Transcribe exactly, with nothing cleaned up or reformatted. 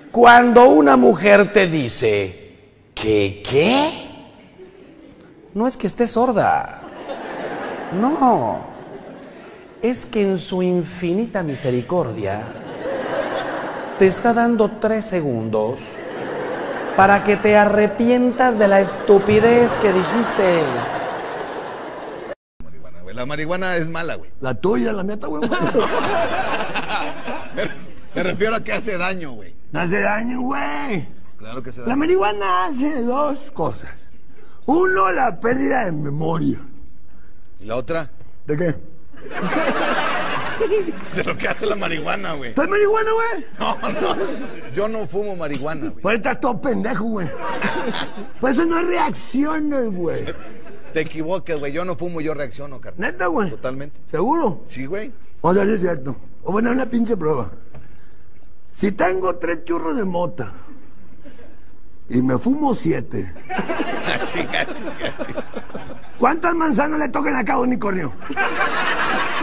Cuando una mujer te dice, ¿qué qué? No es que esté sorda. No. Es que en su infinita misericordia te está dando tres segundos para que te arrepientas de la estupidez que dijiste. Marihuana, güey. La marihuana es mala, güey. La tuya, la neta, güey. me, me refiero a que hace daño, güey. No hace daño, güey. Claro que hace daño. La marihuana hace dos cosas. Uno, la pérdida de memoria. ¿Y la otra? ¿De qué? De lo que hace la marihuana, güey. ¿Estás marihuana, güey? No, no. Yo no fumo marihuana, güey. Pues estás todo pendejo, güey. Por eso no reaccionas, güey. Te equivoques, güey. Yo no fumo, yo reacciono, carnal. ¿Neta, güey? Totalmente. ¿Seguro? Sí, güey. O sea, sí es cierto. O bueno, una pinche prueba. Si tengo tres churros de mota y me fumo siete, chica, chica, chica. ¿cuántas manzanas le tocan a cada unicornio?